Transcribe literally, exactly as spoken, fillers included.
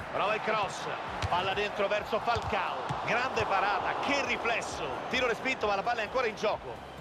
Prova il cross, palla dentro verso Falcao, grande parata, che riflesso, tiro respinto ma la palla è ancora in gioco.